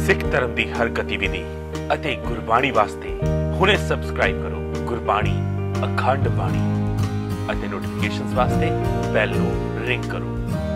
सिख धर्म की हर गतिविधि ਅਤੇ ਗੁਰਬਾਣੀ ਵਾਸਤੇ ਹੁਣੇ ਸਬਸਕ੍ਰਾਈਬ ਕਰੋ ਗੁਰਬਾਣੀ ਅਖੰਡ ਬਾਣੀ ਅਤੇ ਨੋਟੀਫਿਕੇਸ਼ਨਸ ਵਾਸਤੇ ਬੈਲ ਨੂੰ ਰਿੰਗ ਕਰੋ।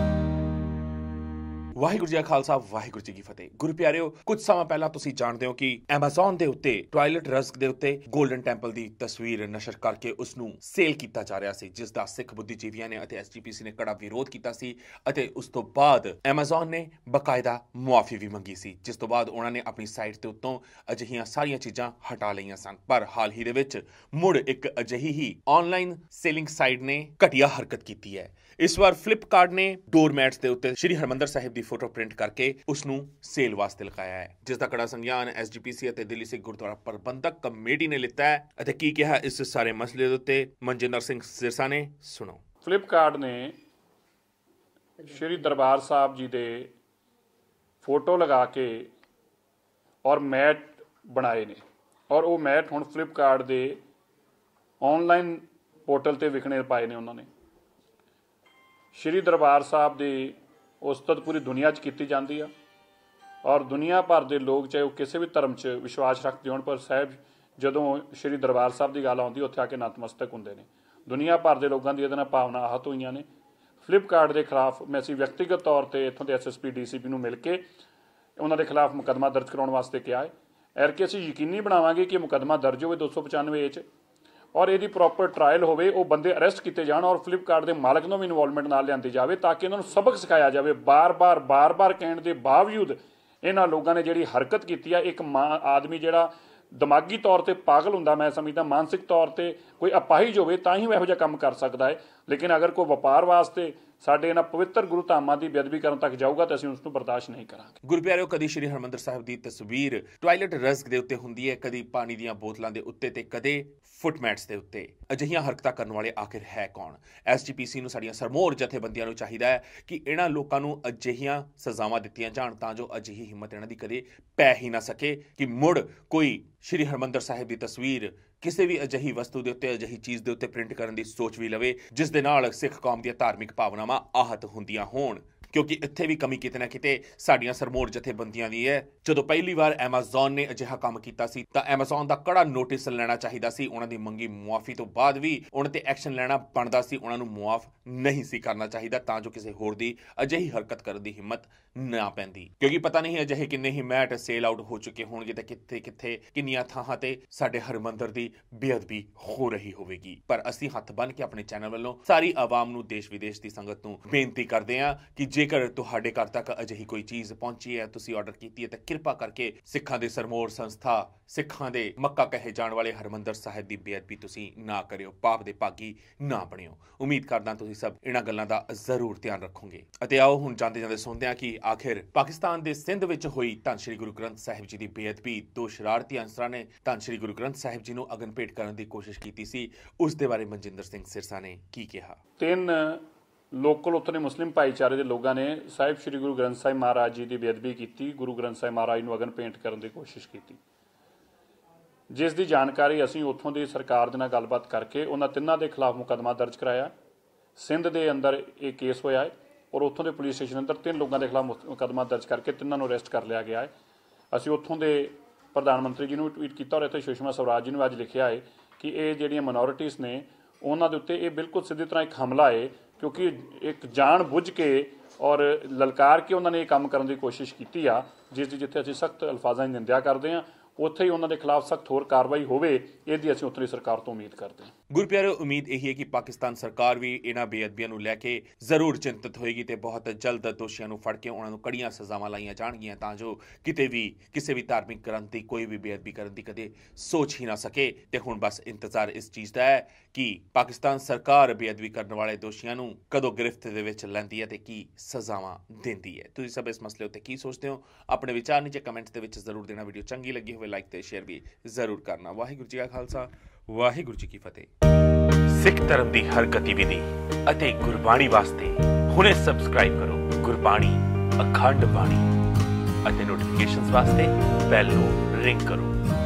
ਵਾਹਿਗੁਰੂ ਜੀ ਕਾ ਖਾਲਸਾ ਵਾਹਿਗੁਰੂ ਜੀ ਕੀ ਫਤਿਹ। ਗੁਰੂ ਪਿਆਰਿਓ, ਕੁਝ ਸਮਾਂ ਪਹਿਲਾਂ ਤੁਸੀਂ ਜਾਣਦੇ ਹੋ ਕਿ ਐਮਾਜ਼ਨ ਦੇ ਉੱਤੇ ਟਾਇਲਟ ਰਸਕ ਦੇ ਉੱਤੇ ਗੋਲਡਨ ਟੈਂਪਲ ਦੀ ਤਸਵੀਰ ਨਸ਼ਰ ਕਰਕੇ ਉਸ ਨੂੰ ਸੇਲ ਕੀਤਾ ਜਾ ਰਿਹਾ ਸੀ, ਜਿਸ ਦਾ ਸਿੱਖ ਬੁੱਧੀਜੀਵੀਆਂ ਨੇ ਅਤੇ ਐਸਜੀਪੀਸੀ ਨੇ ਕੜਾ ਵਿਰੋਧ ਕੀਤਾ ਸੀ ਅਤੇ ਉਸ ਤੋਂ ਬਾਅਦ ਐਮਾਜ਼ਨ ਨੇ ਬਕਾਇਦਾ ਮੁਆਫੀ ਵੀ ਮੰਗੀ ਸੀ, ਜਿਸ ਤੋਂ ਬਾਅਦ ਉਹਨਾਂ ਨੇ ਆਪਣੀ ਸਾਈਟ ਦੇ ਉੱਤੋਂ ਅਜਿਹੀਆਂ ਸਾਰੀਆਂ ਚੀਜ਼ਾਂ ਹਟਾ ਲਈਆਂ ਸਨ। ਪਰ ਹਾਲ ਹੀ ਦੇ ਵਿੱਚ ਮੁੜ ਇੱਕ ਅਜਿਹੀ ਹੀ ਆਨਲਾਈਨ ਸੇਲਿੰਗ ਸਾਈਟ ਨੇ ਘਟੀਆ ਹਰਕਤ ਕੀਤੀ ਹੈ। ਇਸ ਵਾਰ ਫਲਿੱਪਕਾਰਟ ਨੇ ਡੋਰਮੈਟਸ ਦੇ ਉੱਤੇ ਸ਼੍ਰੀ ਹਰਿਮੰਦਰ ਸਾਹਿਬ ਦੀ ਫੋਟੋ ਪ੍ਰਿੰਟ ਕਰਕੇ ਉਸ ਨੂੰ ਸੇਲ ਵਾਸਤੇ ਲਗਾਇਆ ਹੈ, ਜਿਸ ਦਾ ਕੜਾ ਸੰਗਿਆਨ ਐਸਜੀਪੀਸੀ ਅਤੇ ਦਿੱਲੀ ਸਿੱਖ ਗੁਰਦੁਆਰਾ ਪ੍ਰਬੰਧਕ ਕਮੇਟੀ ਨੇ ਲਿੱਤਾ ਹੈ। ਅਤੇ ਕੀ ਕਿਹਾ ਇਸ ਸਾਰੇ ਮਸਲੇ ਦੇ ਉੱਤੇ ਮਨਜਿੰਦਰ ਸਿੰਘ ਸਿਰਸਾ ਨੇ, ਸੁਣੋ। ਫਲਿੱਪਕਾਰਟ ਨੇ ਸ਼੍ਰੀ ਦਰਬਾਰ ਸਾਹਿਬ ਜੀ ਦੇ ਫੋਟੋ ਲਗਾ ਕੇ ਔਰ ਮੈਟ ਬਣਾਏ ਨੇ, ਔਰ ਉਹ ਮੈਟ ਹੁਣ ਫਲਿੱਪਕਾਰਟ ਦੇ ਆਨਲਾਈਨ ਪੋਰਟਲ ਤੇ ਵਿਕਣੇ ਪਾਏ ਨੇ ਉਹਨਾਂ ਨੇ। ਸ਼੍ਰੀ ਦਰਬਾਰ ਸਾਹਿਬ ਦੀ ਉਸਤਤ ਪੂਰੀ ਦੁਨੀਆ 'ਚ ਕੀਤੀ ਜਾਂਦੀ ਆ ਔਰ ਦੁਨੀਆ ਭਰ ਦੇ ਲੋਕ, ਚਾਹੇ ਉਹ ਕਿਸੇ ਵੀ ਧਰਮ 'ਚ ਵਿਸ਼ਵਾਸ ਰੱਖਦੇ ਹੋਣ, ਪਰ ਸਾਹਿਬ ਜਦੋਂ ਸ਼੍ਰੀ ਦਰਬਾਰ ਸਾਹਿਬ ਦੀ ਗੱਲ ਆਉਂਦੀ ਉੱਥੇ ਆ ਕੇ ਨਤਮਸਤਕ ਹੁੰਦੇ ਨੇ। ਦੁਨੀਆ ਭਰ ਦੇ ਲੋਕਾਂ ਦੀ ਇਹਦੇ ਨਾਲ ਭਾਵਨਾ ਆਹਤ ਹੋਈਆਂ ਨੇ। ਫਲਿੱਪਕਾਰਟ ਦੇ ਖਿਲਾਫ ਅਸੀਂ ਵਿਅਕਤੀਗਤ ਤੌਰ 'ਤੇ ਇੱਥੋਂ ਦੇ ਐਸਐਸਪੀ ਡੀਸੀਪੀ ਨੂੰ ਮਿਲ ਕੇ ਉਹਨਾਂ ਦੇ ਖਿਲਾਫ ਮੁਕੱਦਮਾ ਦਰਜ ਕਰਾਉਣ ਵਾਸਤੇ ਕਿਹਾ ਹੈ। ਐਰਕੇ ਅਸੀਂ ਯਕੀਨੀ ਬਣਾਵਾਂਗੇ ਕਿ ਮੁਕੱਦਮਾ ਦਰਜ ਹੋਵੇ 295 'ਚ ਔਰ ਇਹਦੀ ਪ੍ਰੋਪਰ ਟਰਾਇਲ ਹੋਵੇ, ਉਹ ਬੰਦੇ ਅਰੈਸਟ ਕੀਤੇ ਜਾਣ ਔਰ ਫਲਿੱਪਕਾਰਟ ਦੇ ਮਾਲਕ ਨੂੰ ਵੀ ਇਨਵੋਲਵਮੈਂਟ ਨਾਲ ਲਿਆਂਦੀ ਜਾਵੇ ਤਾਂ ਕਿ ਇਹਨਾਂ ਨੂੰ ਸਬਕ ਸਿਖਾਇਆ ਜਾਵੇ। ਬਾਰ-ਬਾਰ ਕਹਿਣ ਦੇ ਬਾਵਜੂਦ ਇਹਨਾਂ ਲੋਕਾਂ ਨੇ ਜਿਹੜੀ ਹਰਕਤ ਕੀਤੀ ਆ, ਇੱਕ ਆਦਮੀ ਜਿਹੜਾ ਦਿਮਾਗੀ ਤੌਰ ਤੇ ਪਾਗਲ ਹੁੰਦਾ, ਮੈਂ ਸਮਝਦਾ ਮਾਨਸਿਕ ਤੌਰ ਤੇ ਕੋਈ ਅਪਾਹਿਜ ਹੋਵੇ ਤਾਂ ਹੀ ਉਹ ਇਹੋ ਜਿਹਾ ਕੰਮ ਕਰ ਸਕਦਾ ਹੈ। ਲੇਕਿਨ ਅਗਰ ਕੋਈ ਵਪਾਰ ਵਾਸਤੇ ਸਾਡੇ ਇਹਨਾਂ ਪਵਿੱਤਰ ਗੁਰੂ ਧਾਮਾਂ ਦੀ ਬੇਅਦਬੀ ਕਰਨ ਤੱਕ ਜਾਊਗਾ ਤਾਂ ਅਸੀਂ ਉਸ ਨੂੰ ਬਰਦਾਸ਼ਤ ਨਹੀਂ ਕਰਾਂਗੇ। ਗੁਰੂ ਪਿਆਰਿਓ, ਕਦੀ ਸ਼੍ਰੀ ਹਰਿਮੰਦਰ ਸਾਹਿਬ ਦੀ ਤਸਵੀਰ ਟਾਇਲਟ ਰਸਕ ਦੇ ਉੱਤੇ ਹੁੰਦੀ ਹੈ, ਕਦੀ ਪਾਣੀ ਦੀਆਂ ਬੋਤਲਾਂ ਦੇ ਉੱਤੇ ਤੇ ਕਦੇ ਫੁੱਟਮੈਟਸ ਦੇ ਉੱਤੇ। ਅਜਿਹੀਆਂ ਹਰਕਤਾਂ ਕਰਨ ਵਾਲੇ ਆਖਿਰ ਹੈ ਕੌਣ? ਐਸਜੀਪੀਸੀ ਨੂੰ ਸਾਡੀਆਂ ਸਰਮੋਰ ਜਥੇਬੰਦੀਆਂ ਨੂੰ ਚਾਹੀਦਾ ਹੈ ਕਿ ਇਹਨਾਂ ਲੋਕਾਂ ਨੂੰ ਅਜਿਹੀਆਂ ਸਜ਼ਾਵਾਂ ਦਿੱਤੀਆਂ ਜਾਣ ਤਾਂ ਜੋ ਅਜਿਹੀ ਹਿੰਮਤ ਇਹਨਾਂ ਦੀ ਕਦੇ ਪੈ ਹੀ ਨਾ ਸਕੇ ਕਿ ਮੁੜ ਕੋਈ ਸ਼੍ਰੀ ਹਰਿਮੰਦਰ ਸਾਹਿਬ ਦੀ ਤਸਵੀਰ ਕਿਸੇ ਵੀ ਅਜਿਹੀ ਵਸਤੂ ਦੇ ਉੱਤੇ, ਅਜਿਹੀ ਚੀਜ਼ ਦੇ ਉੱਤੇ ਪ੍ਰਿੰਟ ਕਰਨ ਦੀ ਸੋਚ ਵੀ ਲਵੇ ਜਿਸ ਦੇ ਨਾਲ ਸਿੱਖ ਕੌਮ ਦੀਆਂ ਧਾਰਮਿਕ ਭਾਵਨਾਵਾਂ ਆਹਤ ਹੁੰਦੀਆਂ ਹੋਣ। ਕਿਉਂਕਿ ਇੱਥੇ ਵੀ ਕਮੀ ਕਿਤੇ ਨਾ ਕਿਤੇ ਸਾਡੀਆਂ ਸਰਮੋਰ ਜਥੇਬੰਦੀਆਂ ਦੀ ਹੈ। ਜਦੋਂ ਪਹਿਲੀ ਵਾਰ ਐਮਾਜ਼ਨ ਨੇ ਅਜਿਹਾ ਕੰਮ ਕੀਤਾ ਸੀ ਤਾਂ ਐਮਾਜ਼ਨ ਦਾ ਕੜਾ ਨੋਟਿਸ ਲੈਣਾ ਚਾਹੀਦਾ ਸੀ। ਉਹਨਾਂ ਦੀ ਮੰਗੀ ਮੁਆਫੀ ਤੋਂ ਬਾਅਦ ਵੀ ਉਹਨਾਂ ਤੇ ਐਕਸ਼ਨ ਲੈਣਾ ਬਣਦਾ ਸੀ, ਉਹਨਾਂ ਨੂੰ ਮੁਆਫ ਨਹੀਂ ਸੀ ਕਰਨਾ ਚਾਹੀਦਾ ਤਾਂ ਜੋ ਕਿਸੇ ਹੋਰ ਦੀ ਅਜਿਹੀ ਹਰਕਤ ਕਰਨ ਦੀ ਹਿੰਮਤ ਨਾ ਪੈਂਦੀ। ਕਿਉਂਕਿ ਪਤਾ ਨਹੀਂ ਅਜਿਹੇ ਕਿੰਨੇ ਹੀ ਮੈਟ ਸੇਲ ਆਊਟ ਹੋ ਚੁੱਕੇ ਹੋਣਗੇ ਤੇ ਕਿੱਥੇ ਕਿੰਨੀਆਂ ਥਾਵਾਂ ਤੇ ਸਾਡੇ ਹਰਿਮੰਦਰ ਦੀ ਬੇਅਦਬੀ ਹੋ ਰਹੀ ਹੋਵੇਗੀ। ਪਰ ਅਸੀਂ ਹੱਥ ਬੰਨ੍ਹ ਕੇ ਆਪਣੇ ਚੈਨਲ ਵੱਲੋਂ ਸਾਰੀ ਆਵਾਮ ਨੂੰ, ਦੇਸ਼ ਵਿਦੇਸ਼ ਦੀ ਸੰਗਤ ਨੂੰ ਬੇਨਤੀ ਕਰਦੇ ਹਾਂ ਕਿ ਜੇਕਰ ਤੁਹਾਡੇ ਘਰ ਤੱਕ ਅਜਿਹੀ ਕੋਈ ਚੀਜ਼ ਪਹੁੰਚੀ ਹੈ, ਤੁਸੀਂ ਆਰਡਰ ਕੀਤੀ ਹੈ, ਤਾਂ ਕਿਰਪਾ ਕਰਕੇ ਸਿੱਖਾਂ ਦੇ ਸਰਮੋਰ ਸੰਸਥਾ, ਸਿੱਖਾਂ ਦੇ ਮੱਕਾ ਕਹੇ ਜਾਣ ਵਾਲੇ ਹਰਿਮੰਦਰ ਸਾਹਿਬ ਦੀ ਬੇਅਦਬੀ ਤੁਸੀਂ ਨਾ ਕਰਿਓ, ਪਾਪ ਦੇ ਭਾਗੀ ਨਾ ਬਣਿਓ। ਉਮੀਦ ਕਰਦਾ ਤੁਸੀਂ ਸਭ ਇਹਨਾਂ ਗੱਲਾਂ ਦਾ ਜ਼ਰੂਰ ਧਿਆਨ ਰੱਖੋਗੇ। ਅਤੇ ਆਓ ਹੁਣ ਜਾਂਦੇ ਸੁਣਦੇ ਹਾਂ ਕਿ ਆਖਿਰ ਪਾਕਿਸਤਾਨ ਦੇ ਸਿੰਧ ਵਿੱਚ ਹੋਈ ਧੰਨ ਸ਼੍ਰੀ ਗੁਰੂ ਗ੍ਰੰਥ ਸਾਹਿਬ ਜੀ ਦੀ ਬੇਅਦਬੀ, ਦੋ ਸ਼ਰਾਰਤੀ ਅਨਸਰਾਂ ਨੇ ਧੰਨ ਸ਼੍ਰੀ ਗੁਰੂ ਗ੍ਰੰਥ ਸਾਹਿਬ ਜੀ ਨੂੰ ਅਗਨ ਭੇਟ ਕਰਨ ਦੀ ਕੋਸ਼ਿਸ਼ ਕੀਤੀ ਸੀ। ਉਸ ਦੇ ਬਾਰੇ ਮਨਜਿੰਦਰ ਸਿੰਘ ਸਿਰਸਾ ਨੇ ਕੀ ਕਿਹਾ। ਲੋਕਲ ਉੱਥੇ ਮੁਸਲਿਮ ਭਾਈਚਾਰੇ ਦੇ ਲੋਕਾਂ ਨੇ ਸਾਹਿਬ ਸ਼੍ਰੀ ਗੁਰੂ ਗ੍ਰੰਥ ਸਾਹਿਬ ਮਹਾਰਾਜ ਜੀ ਦੀ ਬੇਅਦਬੀ ਕੀਤੀ, ਗੁਰੂ ਗ੍ਰੰਥ ਸਾਹਿਬ ਮਹਾਰਾਜ ਨੂੰ ਅਗਨ ਭੇਂਟ ਕਰਨ ਦੀ ਕੋਸ਼ਿਸ਼ ਕੀਤੀ, ਜਿਸ ਦੀ ਜਾਣਕਾਰੀ ਅਸੀਂ ਉੱਥੋਂ ਦੀ ਸਰਕਾਰ ਦੇ ਨਾਲ ਗੱਲਬਾਤ ਕਰਕੇ ਉਹਨਾਂ ਤਿੰਨਾਂ ਦੇ ਖਿਲਾਫ ਮੁਕੱਦਮਾ ਦਰਜ ਕਰਾਇਆ। ਸਿੰਧ ਦੇ ਅੰਦਰ ਇਹ ਕੇਸ ਹੋਇਆ ਹੈ ਔਰ ਉੱਥੋਂ ਦੇ ਪੁਲਿਸ ਸਟੇਸ਼ਨ ਅੰਦਰ 3 ਲੋਕਾਂ ਦੇ ਖਿਲਾਫ ਮੁਕੱਦਮਾ ਦਰਜ ਕਰਕੇ ਤਿੰਨਾਂ ਨੂੰ ਅਰੈਸਟ ਕਰ ਲਿਆ ਗਿਆ ਹੈ। ਅਸੀਂ ਉੱਥੋਂ ਦੇ ਪ੍ਰਧਾਨ ਮੰਤਰੀ ਜੀ ਨੂੰ ਟਵੀਟ ਕੀਤਾ ਔਰ ਇੱਥੇ ਸੁਸ਼ਮਾ ਸਵਰਾਜ ਜੀ ਨੂੰ ਅੱਜ ਲਿਖਿਆ ਹੈ ਕਿ ਇਹ ਜਿਹੜੀਆਂ ਮਾਈਨੋਰਿਟੀਜ਼ ਨੇ ਉਹਨਾਂ ਦੇ ਉੱਤੇ ਇਹ ਬਿਲਕੁਲ ਸਿੱਧੀ ਤਰ੍ਹਾਂ ਇੱਕ ਹਮਲਾ ਹੈ, ਕਿਉਂਕਿ ਇੱਕ ਜਾਣ ਬੁੱਝ ਕੇ ਔਰ ਲਲਕਾਰ ਕੇ ਉਹਨਾਂ ਨੇ ਇਹ ਕੰਮ ਕਰਨ ਦੀ ਕੋਸ਼ਿਸ਼ ਕੀਤੀ ਆ, ਜਿਸ ਦੀ ਜਿੱਥੇ ਅਸੀਂ ਸਖਤ ਅਲਫਾਜ਼ਾਂ ਦੀ ਨਿੰਦਿਆ ਕਰਦੇ ਹਾਂ, ਉੱਥੇ ਹੀ ਉਹਨਾਂ ਦੇ ਖਿਲਾਫ ਸਖਤ ਹੋਰ ਕਾਰਵਾਈ ਹੋਵੇ, ਇਹਦੀ ਅਸੀਂ ਉੱਥੋਂ ਦੀ ਸਰਕਾਰ ਤੋਂ ਉਮੀਦ ਕਰਦੇ ਹਾਂ। ਗੁਰੂ ਪਿਆਰਿਓ, ਉਮੀਦ ਇਹੀ ਹੈ ਕਿ ਪਾਕਿਸਤਾਨ ਸਰਕਾਰ ਵੀ ਇਹਨਾਂ ਬੇਅਦਬੀਆਂ ਨੂੰ ਲੈ ਕੇ ਜ਼ਰੂਰ ਚਿੰਤਤ ਹੋਏਗੀ ਤੇ ਬਹੁਤ ਜਲਦ ਦੋਸ਼ੀਆਂ ਨੂੰ ਫੜ ਕੇ ਉਹਨਾਂ ਨੂੰ ਕੜੀਆਂ ਸਜ਼ਾਵਾਂ ਲਾਈਆਂ ਜਾਣਗੀਆਂ ਤਾਂ ਜੋ ਕਿਤੇ ਵੀ ਕਿਸੇ ਵੀ ਧਾਰਮਿਕ ਗ੍ਰੰਥ ਦੀ ਕੋਈ ਵੀ ਬੇਅਦਬੀ ਕਰਨ ਦੀ ਕਦੇ ਸੋਚ ਹੀ ਨਾ ਸਕੇ। ਤੇ ਹੁਣ ਬਸ ਇੰਤਜ਼ਾਰ ਇਸ ਚੀਜ਼ ਦਾ ਹੈ ਕਿ ਪਾਕਿਸਤਾਨ ਸਰਕਾਰ ਬੇਅਦਬੀ ਕਰਨ ਵਾਲੇ ਦੋਸ਼ੀਆਂ ਨੂੰ ਕਦੋਂ ਗ੍ਰਿਫਤ ਦੇ ਵਿੱਚ ਲੈਂਦੀ ਹੈ ਤੇ ਕੀ ਸਜ਼ਾਵਾਂ ਦਿੰਦੀ ਹੈ। ਤੁਸੀਂ ਸਭ ਇਸ ਮਸਲੇ ਉੱਤੇ ਕੀ ਸੋਚਦੇ ਹੋ? ਆਪਣੇ ਵਿਚਾਰ ਨੀਚੇ ਕਮੈਂਟਸ ਦੇ ਵਿੱਚ ਜ਼ਰੂਰ ਦੇਣਾ। ਵੀਡੀਓ ਚੰਗੀ ਲੱਗੀ ਹੋਵੇ ਲਾਈਕ ਤੇ ਸ਼ੇਅਰ ਵੀ ਜ਼ਰੂਰ ਕਰਨਾ। ਵਾਹਿਗੁਰੂ ਜੀ ਕਾ ਖਾਲਸਾ ਵਾਹਿਗੁਰੂ ਜੀ ਕੀ ਫਤਿਹ। ਸਿੱਖ ਧਰਮ ਦੀ ਹਰ ਗਤੀਵਿਧੀ ਅਤੇ ਗੁਰਬਾਣੀ ਵਾਸਤੇ ਹੁਣੇ ਸਬਸਕ੍ਰਾਈਬ ਕਰੋ ਗੁਰਬਾਣੀ ਅਖੰਡ ਬਾਣੀ ਅਤੇ ਨੋਟੀਫਿਕੇਸ਼ਨਸ ਵਾਸਤੇ ਬੈਲ ਨੂੰ ਰਿੰਗ ਕਰੋ।